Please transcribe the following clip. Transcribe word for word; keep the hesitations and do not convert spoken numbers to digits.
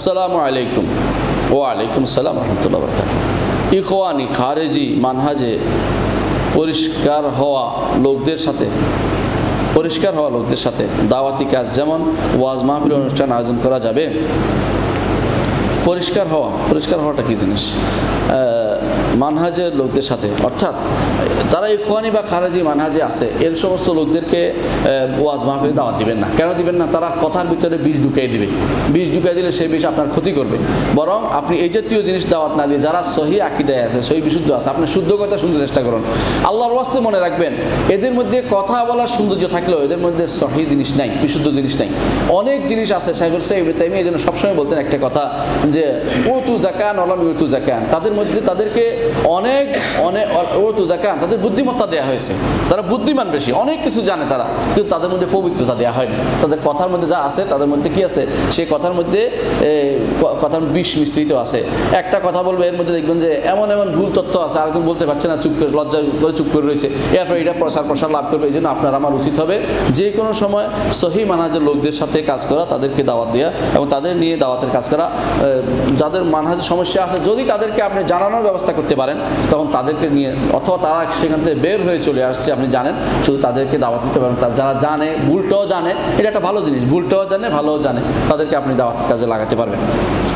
আসসালামু আলাইকুম। ওয়ালাইকুম আসসালাম রহমতুল্লাহ বরকাতুহ। ইখওয়ানি খারেজি মানহাজে পরিষ্কার হওয়া লোকদের সাথে পরিষ্কার হওয়া লোকদের সাথে দাওয়াতি কাজ যেমন ওয়াজ মাহফিল অনুষ্ঠান আয়োজন করা যাবে। পরিষ্কার হওয়া পরিষ্কার হওয়াটা কী জিনিস? মানহাজের লোকদের সাথে, অর্থাৎ তারা ইখওয়ানি বা খারেজি মানহাজে আছে এর সমস্ত লোকদেরকে ওয়াজ মাহফিলে দাওয়াত দিবেন না। কেন দিবেন না? তারা কথার ভিতরে বিষ ঢুকিয়ে দিবে। বিষ ঢুকিয়ে দিলে সেই বিষ আপনার ক্ষতি করবে। বরং আপনি এই জাতীয় জিনিস দাওয়াত না দিয়ে যারা সহি আকিদায় আছে, সহি বিশুদ্ধ আছে, আপনি শুদ্ধ কথা শুনতে চেষ্টা করুন। আল্লাহর ওয়াস্তে মনে রাখবেন, এদের মধ্যে কথা বলার সৌন্দর্য থাকলেও এদের মধ্যে সহি জিনিস নাই, বিশুদ্ধ জিনিস নাই। অনেক জিনিস আছে। শাইখুল ইসলাম ইবনে তাইমিয়া এই জন্য সবসময় বলতেন একটা কথা যে উতু যাকান ওয়ালাম ইউতু যাকান। তাদের মধ্যে তাদেরকে অনেক অনেক উতু যাকান, তাদের বুদ্ধিমত্তা দেওয়া হয়েছে, তারা বুদ্ধিমান বেশি, অনেক কিছু জানে তারা, কিন্তু তাদের মধ্যে পবিত্রতা দেওয়া হয়নি। তাদের কথার মধ্যে যা আছে তাদের মধ্যে কি আছে? সেই কথার মধ্যে কথার বিষ মিশ্রিত আছে। একটা কথা বলবে, এর মধ্যে দেখবেন যে এমন এমন ভুল তথ্য আছে, আরেকজন বলতে পারছে না, চুপ করে লজ্জা করে চুপ করে রয়েছে, এরপর এটা প্রসার প্রসার লাভ করবে। এই জন্য আপনার আমার উচিত হবে যে কোনো সময় সহি মানহাজের লোকদের সাথে কাজ করা, তাদেরকে দাওয়াত দেওয়া এবং তাদের নিয়ে দাওয়াতের কাজ করা। যাদের মানহাজের সমস্যা আছে যদি তাদেরকে আপনি জানানোর ব্যবস্থা করতে পারেন, তখন তাদেরকে নিয়ে, অথবা তারা সেখান থেকে বের হয়ে চলে আসছে আপনি জানেন, শুধু তাদেরকে দাওয়াত দিতে পারেন। যারা জানে, ভুলটাও জানে, এটা একটা ভালো জিনিস, ভুলটাও জানে ভালোও জানে, তাদেরকে আপনি দাওয়াতের কাজে লাগাতে পারবেন।